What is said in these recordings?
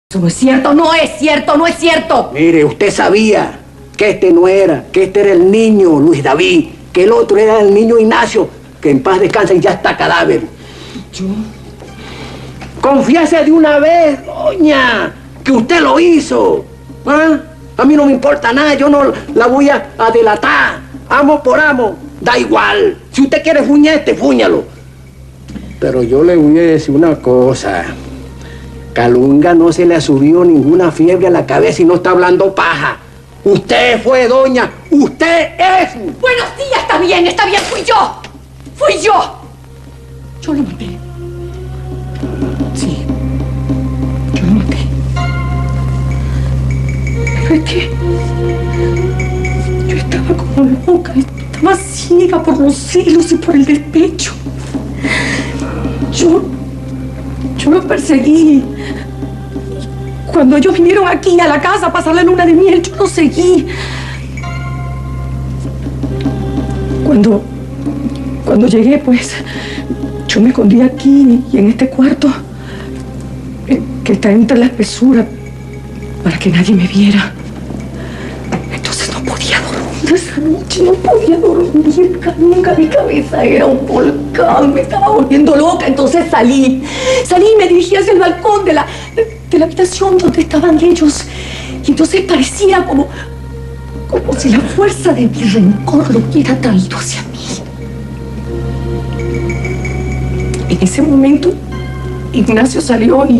Eso no es cierto, no es cierto, no es cierto. Mire, usted sabía que este no era, que este era el niño Luis David, que el otro era el niño Ignacio, que en paz descansa y ya está cadáver. Yo... Confiese de una vez, doña, que usted lo hizo. ¿Ah? A mí no me importa nada, yo no la voy a delatar. Amo por amo, da igual. Si usted quiere fuñete, fúñalo. Pero yo le voy a decir una cosa. Calunga no se le ha subido ninguna fiebre a la cabeza y no está hablando paja. Usted fue, doña, usted es. Buenos días, está bien, fui yo. Fui yo. Yo lo maté. Sí, yo lo maté. Pero es que yo estaba como loca, estaba ciega por los celos y por el despecho. Yo lo perseguí. Cuando ellos vinieron aquí a la casa a pasar la luna de miel, yo lo seguí. Cuando llegué, pues, yo me escondí aquí y en este cuarto que está entre la espesura para que nadie me viera. Entonces no podía dormir esa noche, no podía dormir. Nunca mi cabeza era un volcán, me estaba volviendo loca. Entonces salí y me dirigí hacia el balcón de la habitación donde estaban ellos. Y entonces parecía como si la fuerza de mi rencor lo hubiera traído hacia mí. En ese momento, Ignacio salió y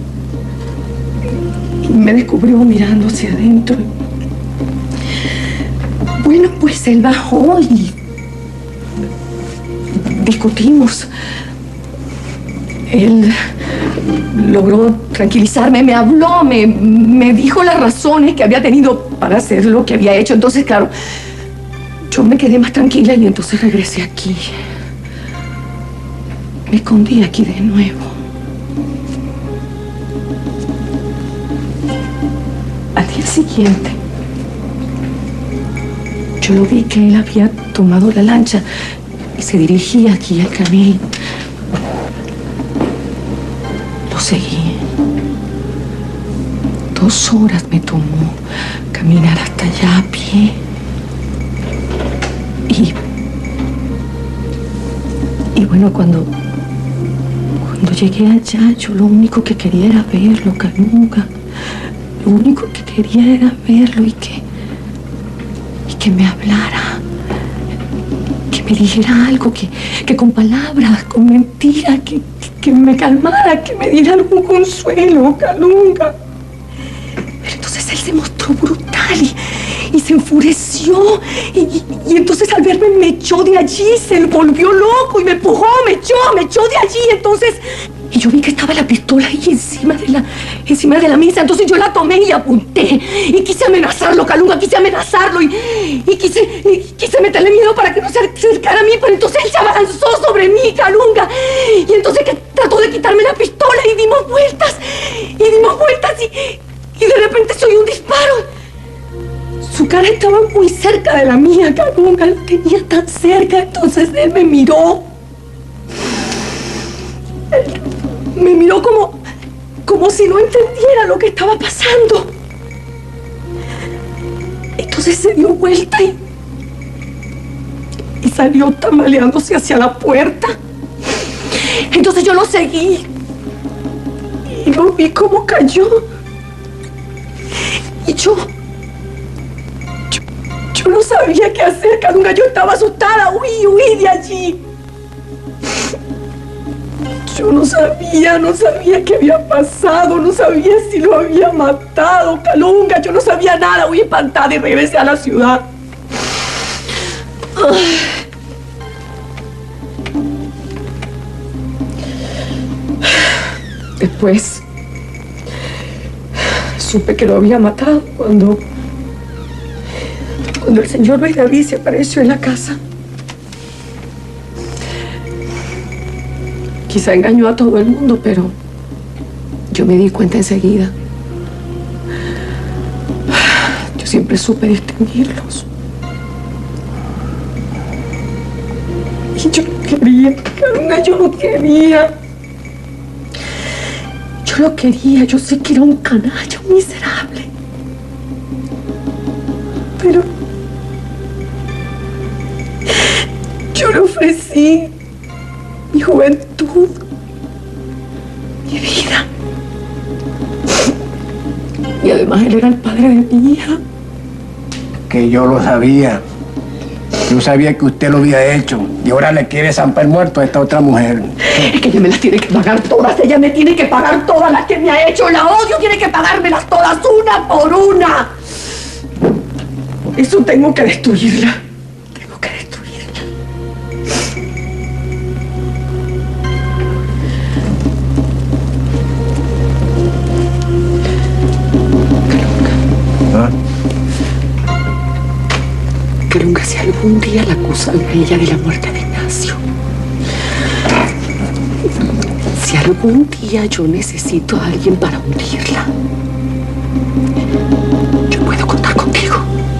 me descubrió mirando hacia adentro. Bueno, pues él bajó y discutimos. Él logró tranquilizarme, me habló, me dijo las razones que había tenido para hacer lo que había hecho. Entonces, claro, yo me quedé más tranquila y entonces regresé aquí. Me escondí aquí de nuevo. Al día siguiente, yo lo vi que él había tomado la lancha y se dirigía aquí al canal. Lo seguí. 2 horas me tomó caminar hasta allá a pie. Y bueno, cuando llegué allá, yo lo único que quería era verlo, Calunga. Lo único que quería era verlo y que me hablara, que me dijera algo, que con palabras, con mentiras, que me calmara, que me diera algún consuelo, Calunga. Pero entonces él se mostró brutal y se enfureció y entonces al verme me echó de allí, se volvió loco y me empujó, me echó de allí. Entonces, y yo vi que estaba la pistola ahí encima de la mesa. Entonces yo la tomé y apunté y quise amenazarlo, Calunga, quise amenazarlo y quise meterle miedo para que no se acercara a mí. Pero entonces él se abalanzó sobre mí, Calunga, y entonces que trató de quitarme la pistola y dimos vueltas y de repente se oyó un disparo. Su cara estaba muy cerca de la mía, Calunga, la tenía tan cerca. Entonces él me miró. Él me miró como si no entendiera lo que estaba pasando. Entonces se dio vuelta y salió tambaleándose hacia la puerta. Entonces yo lo seguí y lo vi cómo cayó. Y yo no sabía qué hacer, Calunga. Yo estaba asustada, huí de allí. Yo no sabía qué había pasado, no sabía si lo había matado, Calunga. Yo no sabía nada, huí espantada y regresé a la ciudad. Después supe que lo había matado cuando el señor Luis David se apareció en la casa. Quizá engañó a todo el mundo, pero yo me di cuenta enseguida. Yo siempre supe distinguirlos. Y yo no quería, Calunga, yo no quería. Yo lo quería, yo sé que era un canalla, un miserable. Pero yo le ofrecí mi juventud, mi vida. Y además él era el padre de mi hija. Que yo lo sabía. Yo sabía que usted lo había hecho. Y ahora le quiere zampar muerto a esta otra mujer. Es que ella me las tiene que pagar todas. Ella me tiene que pagar todas las que me ha hecho. La odio, tiene que pagármelas todas, una por una. Por eso tengo que destruirla. Tengo que destruirla. ¿Ah? Que nunca, si algún día la acusan a ella de la muerte de Ignacio. Si algún día yo necesito a alguien para hundirla, yo puedo contar contigo.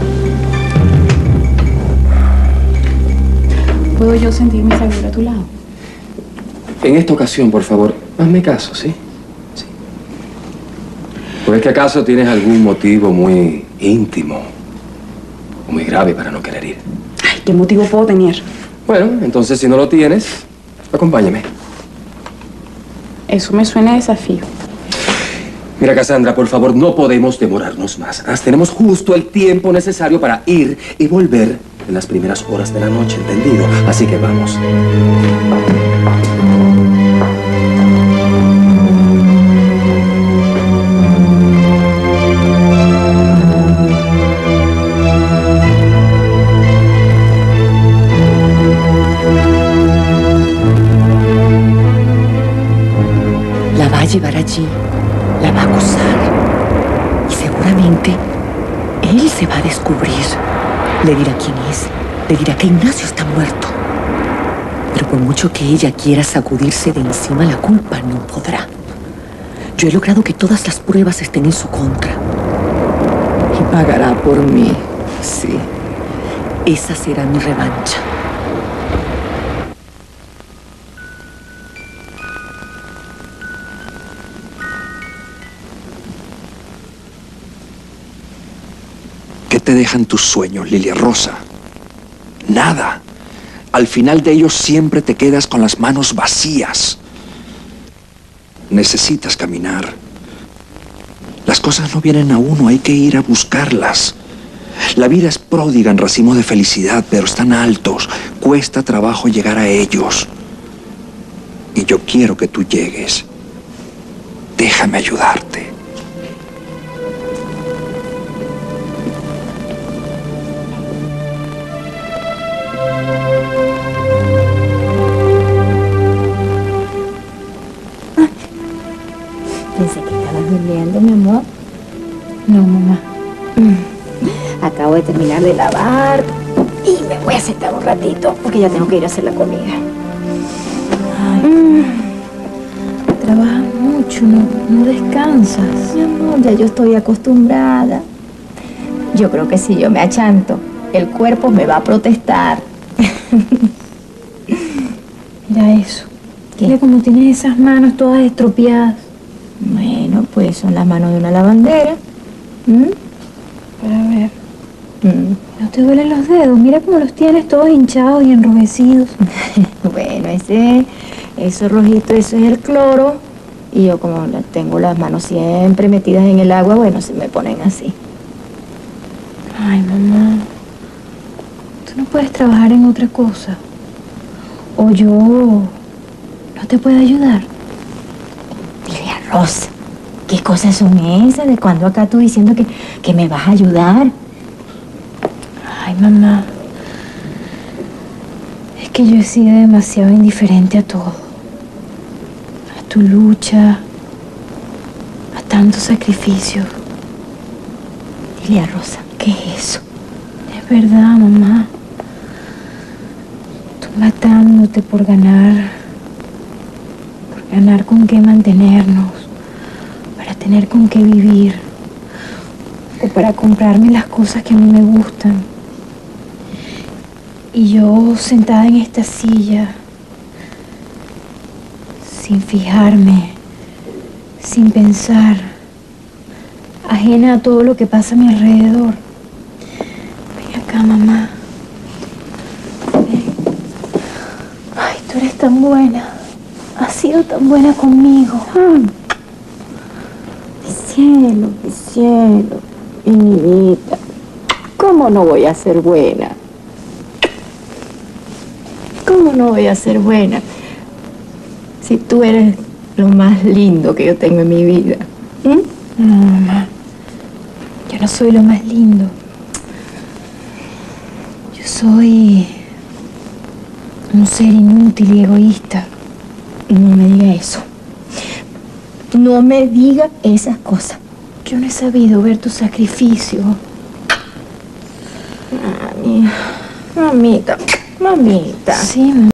¿Puedo yo sentirme segura a tu lado? En esta ocasión, por favor, hazme caso, ¿sí? Sí. ¿O es que acaso tienes algún motivo muy íntimo o muy grave para no querer ir? Ay, ¿qué motivo puedo tener? Bueno, entonces si no lo tienes, acompáñame. Eso me suena a desafío. Mira, Cassandra, por favor, no podemos demorarnos más. Tenemos justo el tiempo necesario para ir y volver en las primeras horas de la noche, ¿entendido? Así que vamos. La va a llevar allí, la va a acusar y seguramente él se va a descubrir. Le dirá quién es, le dirá que Ignacio está muerto. Pero por mucho que ella quiera sacudirse de encima la culpa, no podrá. Yo he logrado que todas las pruebas estén en su contra. Y pagará por mí, sí. Esa será mi revancha. ¿Qué te dejan tus sueños, Lilia Rosa? Nada. Al final de ellos siempre te quedas con las manos vacías. Necesitas caminar. Las cosas no vienen a uno, hay que ir a buscarlas. La vida es pródiga en racimos de felicidad, pero están altos. Cuesta trabajo llegar a ellos. Y yo quiero que tú llegues. Déjame ayudarte. Pensé que estabas durmiendo, mi amor. No, mamá. Acabo de terminar de lavar y me voy a sentar un ratito porque ya tengo que ir a hacer la comida. Ay, trabajas mucho, no descansas. Mi amor, ya yo estoy acostumbrada. Yo creo que si yo me achanto, el cuerpo me va a protestar. Mira eso. ¿Qué? Mira cómo tienes esas manos todas estropeadas. Bueno, pues son las manos de una lavandera. Para ver. ¿No te duelen los dedos? Mira cómo los tienes todos hinchados y enrojecidos. Bueno, eso rojito, eso es el cloro. Y yo como tengo las manos siempre metidas en el agua, bueno, se me ponen así. Ay, mamá. Tú no puedes trabajar en otra cosa. O yo no te puedo ayudar. Lilia Rosa, ¿qué cosas son esas? ¿De cuándo acá tú diciendo que me vas a ayudar? Ay, mamá. Es que yo he sido demasiado indiferente a todo. A tu lucha, a tantos sacrificios. Lilia Rosa, ¿qué es eso? Es verdad, mamá. Tú matándote por ganar con qué mantenernos, para tener con qué vivir, o para comprarme las cosas que a mí me gustan. Y yo sentada en esta silla, sin fijarme, sin pensar, ajena a todo lo que pasa a mi alrededor. Ven acá, mamá. Ven. Ay, tú eres tan buena. Has sido tan buena conmigo. Mi cielo, mi niñita. ¿Cómo no voy a ser buena? ¿Cómo no voy a ser buena? Si tú eres lo más lindo que yo tengo en mi vida. No, mamá. Yo no soy lo más lindo. Yo soy un ser inútil y egoísta. No me diga eso. No me diga esas cosas. Yo no he sabido ver tu sacrificio. Mami, mamita. Sí, mamá.